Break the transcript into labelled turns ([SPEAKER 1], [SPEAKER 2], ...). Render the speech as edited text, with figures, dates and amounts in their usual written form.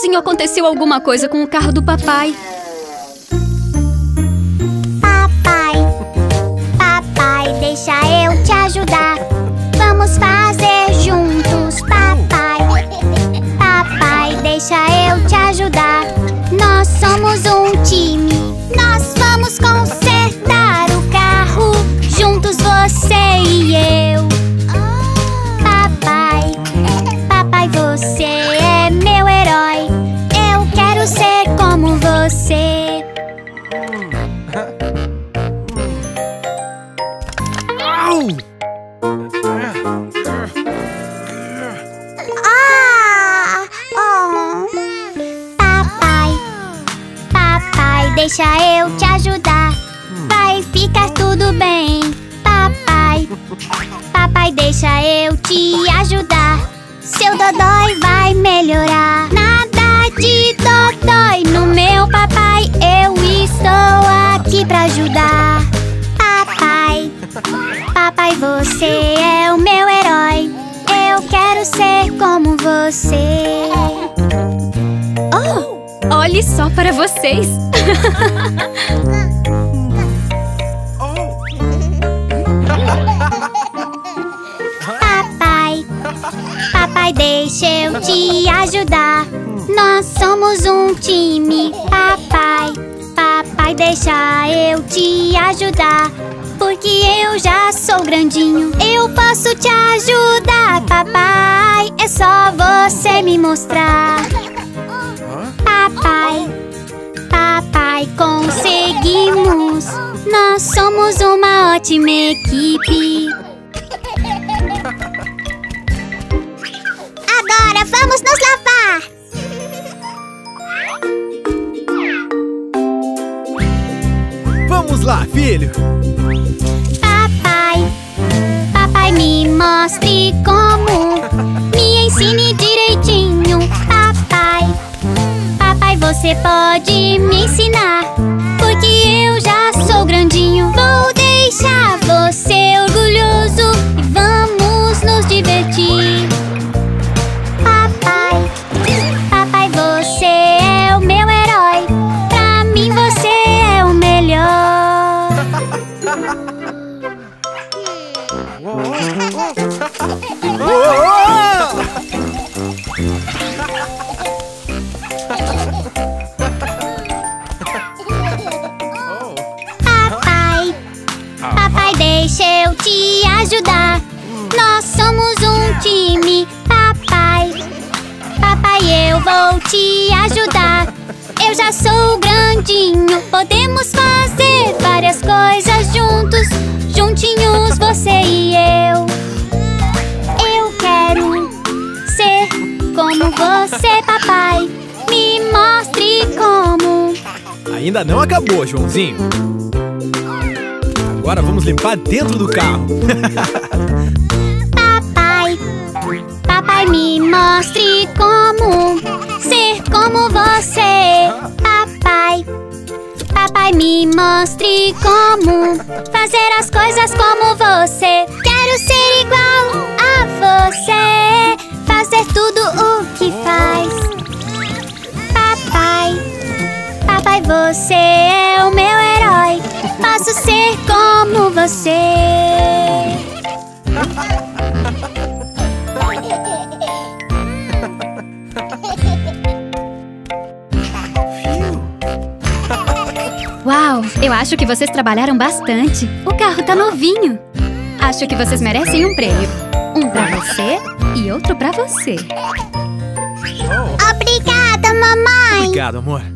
[SPEAKER 1] sozinho aconteceu alguma coisa com o carro do papai.
[SPEAKER 2] Papai, deixa eu te ajudar. Vamos fazer juntos, papai. Papai, deixa eu te ajudar. Nós somos um time. Nós vamos consertar o carro. Juntos você e eu. Papai, você é meu herói. Eu quero ser como você. Papai, deixa eu te ajudar. Vai ficar tudo bem, papai, deixa eu te ajudar. Seu dodói vai melhorar. Nada de dodói no meu papai. Eu estou aqui pra ajudar. Papai, você é o meu herói. Eu quero ser como você.
[SPEAKER 1] Oh, olhe só para vocês.
[SPEAKER 2] Papai, deixa eu te ajudar. Nós somos um time, papai, deixa eu te ajudar. Porque eu já sou grandinho, eu posso te ajudar, papai. É só você me mostrar. Papai, conseguimos. Nós somos uma ótima equipe. Agora vamos nos lavar!
[SPEAKER 3] Vamos lá, filho!
[SPEAKER 2] Papai, me mostre como. Me ensine direitinho, papai, você pode me ensinar. Porque eu já sou grandinho. Vou deixar você orgulhoso e vamos nos divertir. Papai, você é o meu herói. Pra mim você é o melhor. Papai, deixa eu te ajudar. Nós somos um time, papai, eu vou te ajudar. Eu já sou grandinho, podemos fazer várias coisas juntos. Juntinhos, você e eu. Eu quero ser como você, papai. Me mostre como.
[SPEAKER 3] Ainda não acabou, Joãozinho. Agora vamos limpar dentro do carro.
[SPEAKER 2] Papai, me mostre como ser como você. Papai, me mostre como fazer as coisas como você. Quero ser igual a você, fazer tudo o que faz. Papai, você é o meu herói. Posso ser como você.
[SPEAKER 1] Uau, eu acho que vocês trabalharam bastante. O carro tá novinho. Acho que vocês merecem um prêmio. Um pra você e outro pra você.
[SPEAKER 2] Obrigada, mamãe.
[SPEAKER 3] Obrigado, amor.